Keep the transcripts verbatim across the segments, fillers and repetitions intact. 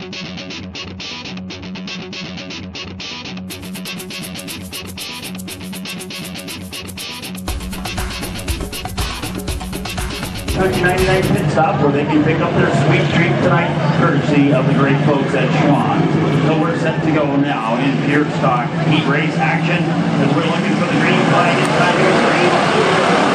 ninety-nine pit stop where they can pick up their sweet treat tonight, courtesy of the great folks at Schwann. So we're set to go now in pure stock heat race action as we're looking for the green flag inside the green.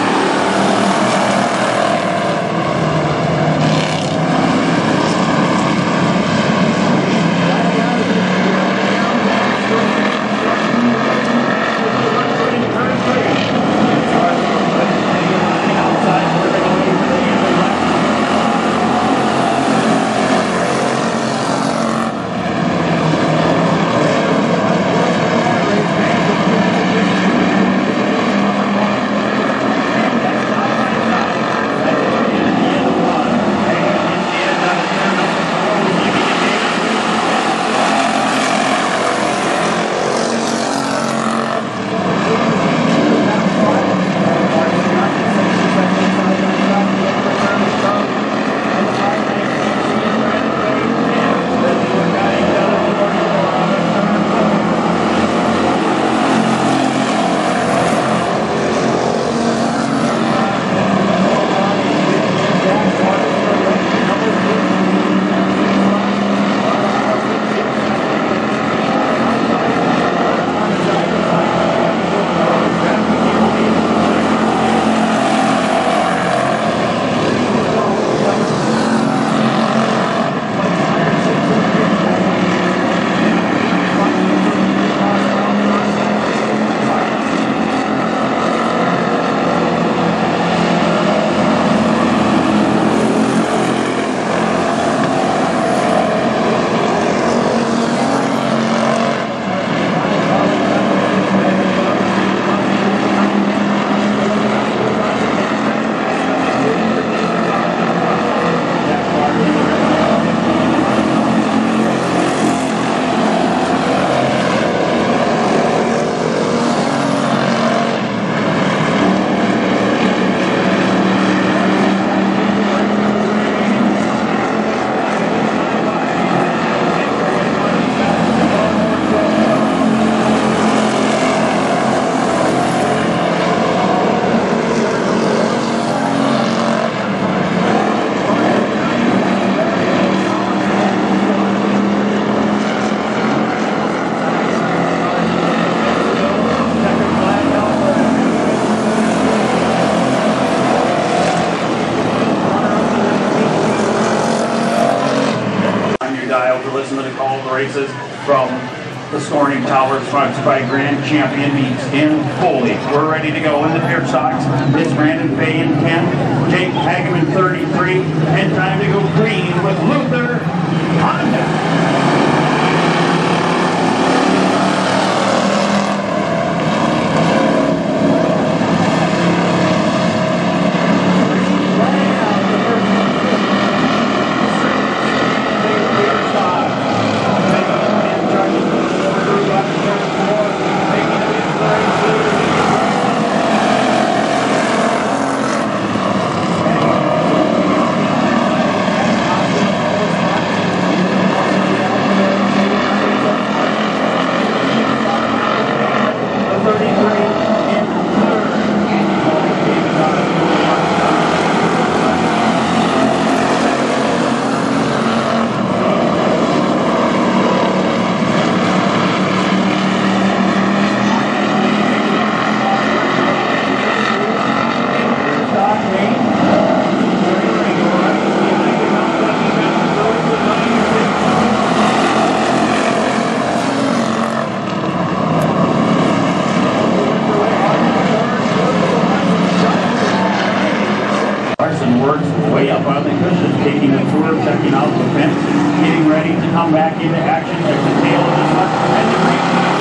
To listen to the call of the races from the scoring tower sponsored by Grand Champion Meats in Foley. We're ready to go in the pure stocks. It's Brandon Fay in ten, Jake Hageman thirty-three, and time to go green with Luther Honda. Way up on the cushions, taking a tour, checking out the fence, getting ready to come back into action at the tail of this one. And the green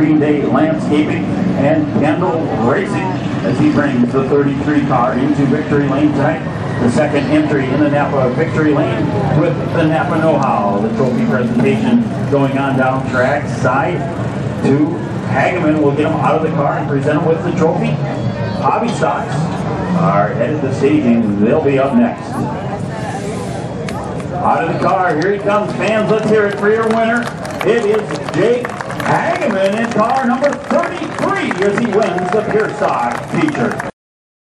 Green Day Landscaping, and Kendall Racing as he brings the thirty-three car into victory lane tonight. The second entry in the Napa victory lane with the Napa Know-How. The trophy presentation going on down track side to Hageman. Will get him out of the car and present him with the trophy. Hobby Stocks are headed to staging. They'll be up next. Out of the car, here he comes, fans. Let's hear it for your winner. It is Jake Hageman in car number thirty-three as he wins the Pure Stock feature.